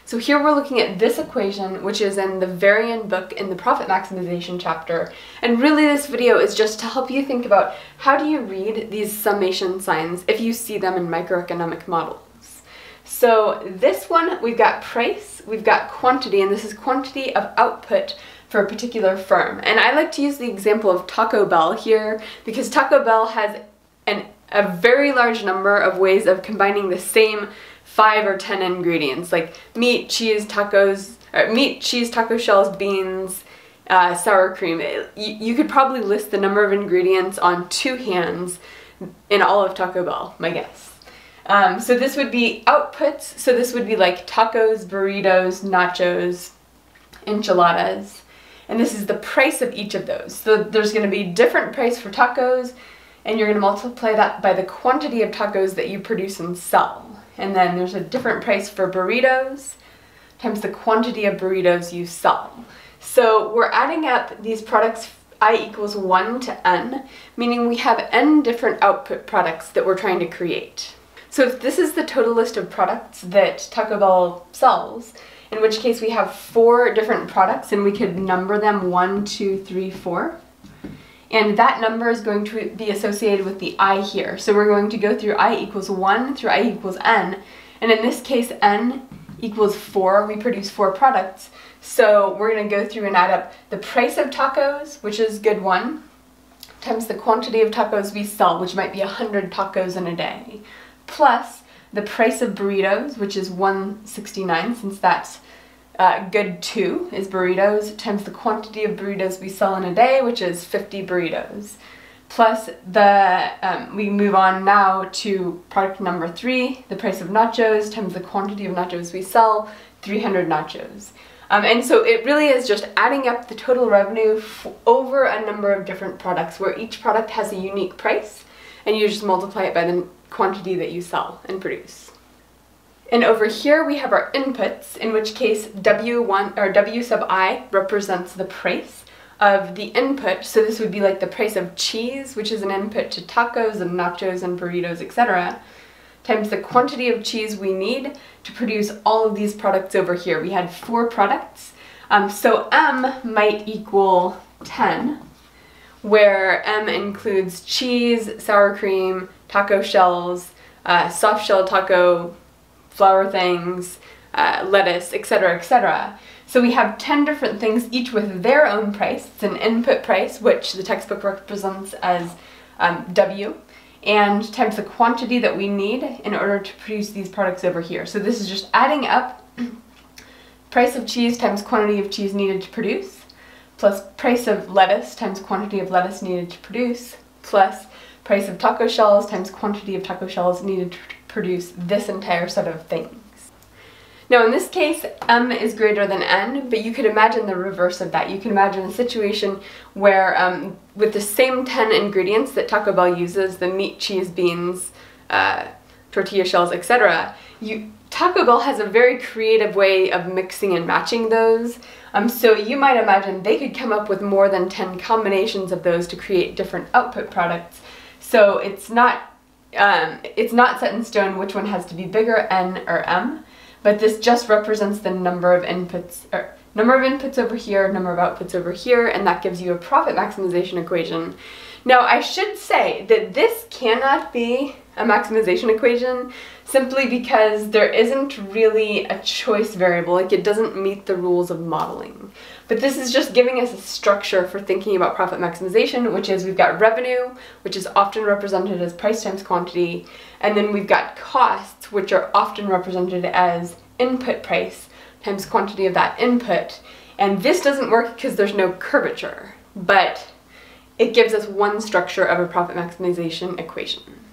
So here we're looking at this equation, which is in the Varian book in the profit maximization chapter. And really this video is just to help you think about how do you read these summation signs if you see them in microeconomic models. So this one, we've got price, we've got quantity, and this is quantity of output for a particular firm. And I like to use the example of Taco Bell here because Taco Bell has a very large number of ways of combining the same 5 or 10 ingredients, like meat, cheese, tacos, or meat, cheese, taco shells, beans, sour cream. You could probably list the number of ingredients on 2 hands in all of Taco Bell, my guess. So this would be outputs, so this would be like tacos, burritos, nachos, enchiladas, and this is the price of each of those. So there's going to be different price for tacos, and you're going to multiply that by the quantity of tacos that you produce and sell. And then there's a different price for burritos times the quantity of burritos you sell. So we're adding up these products I equals 1 to n, meaning we have n different output products that we're trying to create. So if this is the total list of products that Taco Bell sells, in which case we have 4 different products and we could number them 1, 2, 3, 4. And that number is going to be associated with the I here. So we're going to go through I equals 1 through I equals n. And in this case, n equals 4. We produce 4 products. So we're going to go through and add up the price of tacos, which is good 1, times the quantity of tacos we sell, which might be 100 tacos in a day, plus the price of burritos, which is 169, since that's good 2 is burritos, times the quantity of burritos we sell in a day, which is 50 burritos. Plus we move on now to product number 3, the price of nachos, times the quantity of nachos we sell, 300 nachos. And so it really is just adding up the total revenue over a number of different products, where each product has a unique price, and you just multiply it by the quantity that you sell and produce. And over here we have our inputs, in which case W1 or W sub I represents the price of the input. So this would be like the price of cheese, which is an input to tacos and nachos and burritos, etc., times the quantity of cheese we need to produce all of these products over here. We had 4 products, so M might equal 10, where M includes cheese, sour cream, taco shells, soft shell taco, flour things, lettuce, etc., etc. So we have 10 different things, each with their own price. It's an input price, which the textbook represents as W, and times the quantity that we need in order to produce these products over here. So this is just adding up price of cheese times quantity of cheese needed to produce, plus price of lettuce times quantity of lettuce needed to produce, plus price of taco shells times quantity of taco shells needed to produce this entire set of things. Now in this case, M is greater than N, but you could imagine the reverse of that. You can imagine a situation where with the same 10 ingredients that Taco Bell uses, the meat, cheese, beans, tortilla shells, etc., Taco Bell has a very creative way of mixing and matching those. So you might imagine they could come up with more than 10 combinations of those to create different output products. So it's not set in stone which one has to be bigger, N or M, but this just represents the number of inputs, or number of inputs over here, number of outputs over here, and that gives you a profit maximization equation. Now I should say that this cannot be a maximization equation simply because there isn't really a choice variable, like it doesn't meet the rules of modeling. But this is just giving us a structure for thinking about profit maximization, which is we've got revenue, which is often represented as price times quantity, and then we've got costs, which are often represented as input price times quantity of that input. And this doesn't work because there's no curvature, but it gives us one structure of a profit maximization equation.